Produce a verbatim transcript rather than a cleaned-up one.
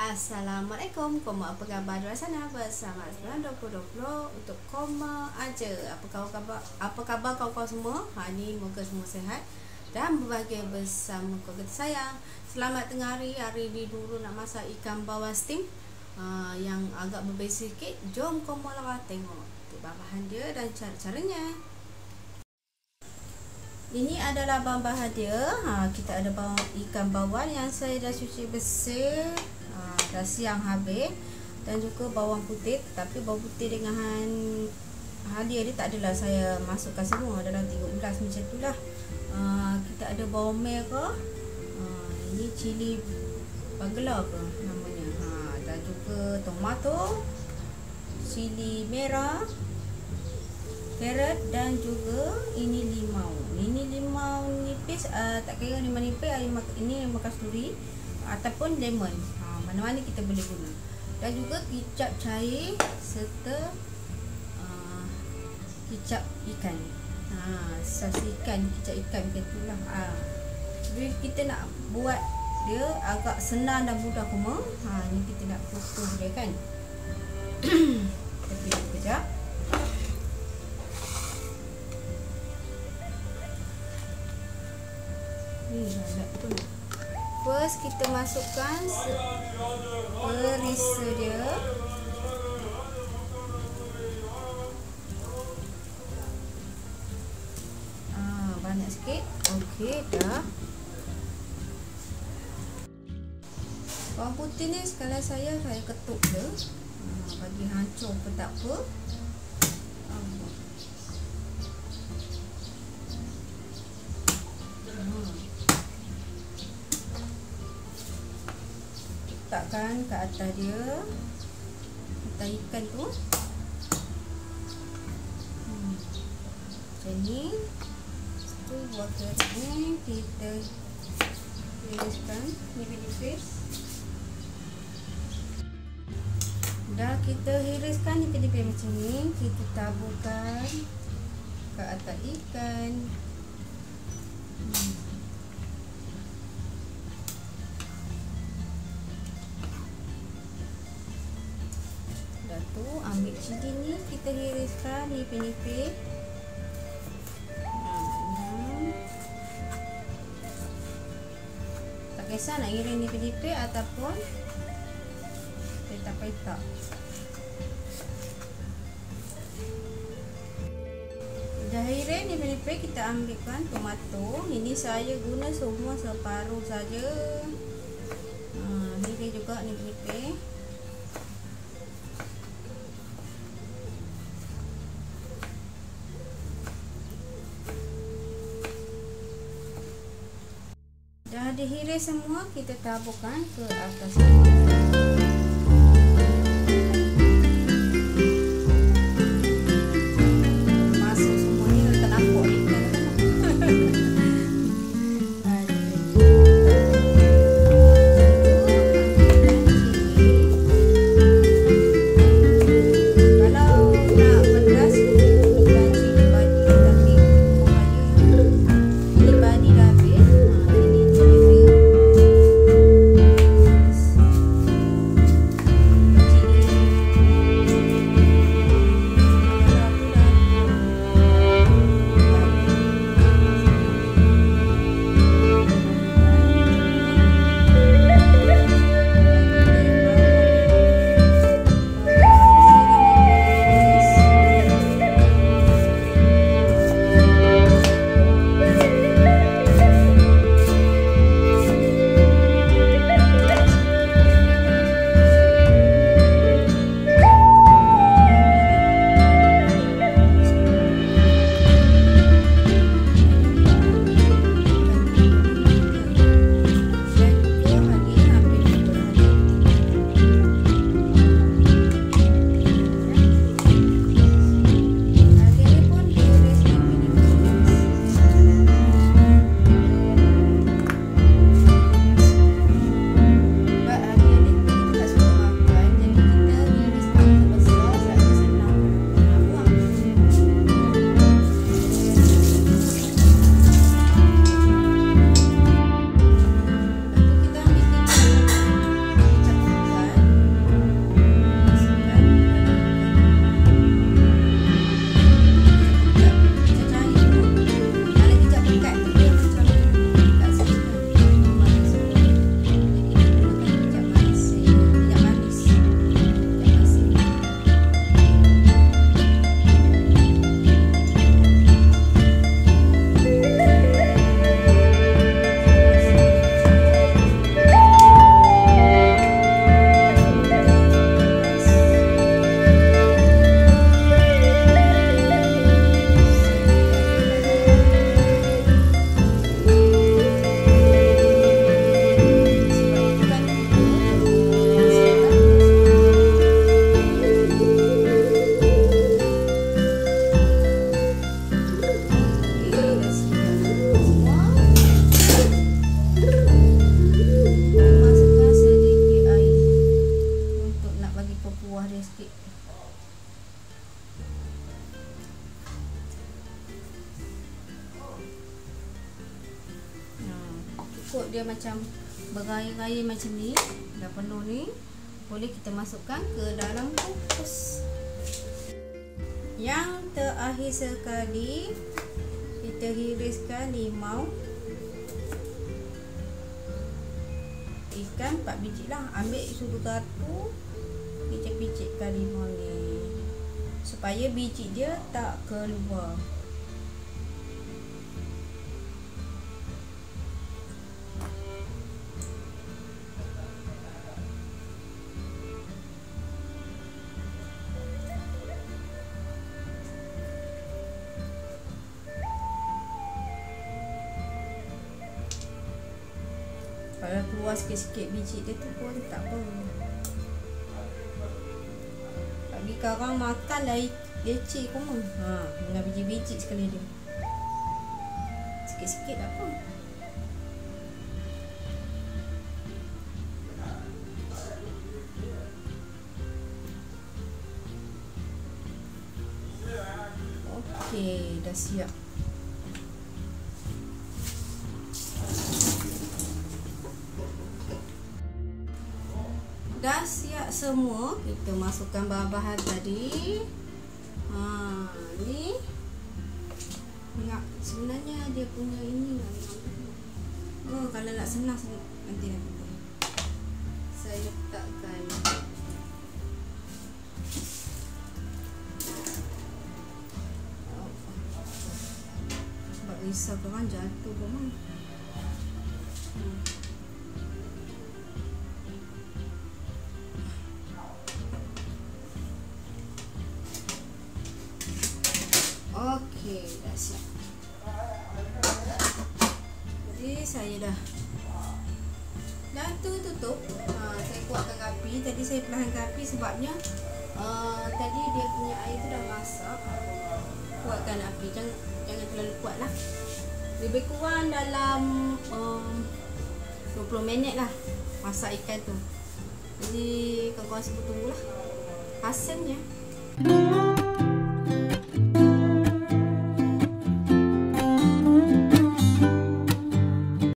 Assalamualaikum, koma apa khabar di luar sana? Bersama sembilan dua puluh dua puluh untuk koma aja. Apa khabar apa khabar kawan-kawan semua? Hari ni moga semua sihat dan berbahagia bersama keluarga sayang. Selamat tengah hari. Hari ni dulu nak masak ikan bawal steam uh, yang agak berbeza sikit. Jom koma lah tengok bahan dia dan cara-caranya. Ini adalah bahan-bahan dia. Ha, kita ada bawang, ikan bawal yang saya dah cuci bersih, ha, dah siang habis, dan juga bawang putih. Tapi bawang putih dengan halia dia tak adalah saya masukkan semua, dalam tiga belas macam tu lah. Ha, kita ada bawang merah, ha, ini cili bagela ke namanya, ha, dan juga tomato, cili merah, carrot, dan juga ini limau. Ini limau nipis, uh, tak kira limau nipis, ini limau kasturi ataupun lemon, ha, mana-mana kita boleh guna. Dan juga kicap cair serta uh, kicap ikan, ha, sos ikan, kicap ikan macam tu lah. Ha. Jadi kita nak buat dia agak senang dan mudah kuma. Ha, ni kita nak putus dia kan. Kita pilih sekejap. First kita masukkan perisa dia. Ah, banyak sikit. Okey, dah. Bawang putih ni sekali saya saya ketuk dia. Ah, bagi hancur pun tak apa. Letakkan ke atas dia, atas ikan tu, hmm. macam ni. Tu buat carrot ni kita iriskan nipis-nipis. Dah kita iriskan nipis-nipis macam ni, kita taburkan ke atas ikan. hmm. Tu ambil cili ni kita iriskan nipis-nipis. Hmm. Tak kisah nak iris nipis-nipis ataupun petak-petak. Dah iris nipis-nipis, kita ambilkan tomato. Ini saya guna semua separuh saja. Hmm, ni dia juga nipis-nipis. Dah dihiris semua, kita taburkan ke atas ini. Masuk semua ni, tak nampak ni. macam berair-air macam ni, dah penuh ni, boleh kita masukkan ke dalam bungkus. Yang terakhir sekali, kita hiriskan limau. Ikan empat biji lah. Ambil sudu garpu, picit-picitkan limau ni supaya biji dia tak keluar. Kalau keluar sikit-sikit biji dia tu pun tak apa. Bagi korang makan lah leceh pun. Ha, dengan biji-biji sekali dia. Sikit-sikit tak apa. Okey, dah siap. Dah siap semua, kita masukkan bahan-bahan tadi. Ha, ni ya, sebenarnya dia punya ini. Oh, kalau nak senang nanti nanti saya letakkan. Sebab risau korang jatuh korang. Hmm. Okey, dah siap. Jadi saya dah dah tu tutup. Ha, saya kuatkan api. Tadi saya perlahankan api sebabnya uh, tadi dia punya air tu dah masak. Kuatkan api, jangan jangan terlalu kuat lah. Lebih kurang dalam um, dua puluh minit lah masak ikan tu. Jadi korang-korang semua tunggulah hasilnya.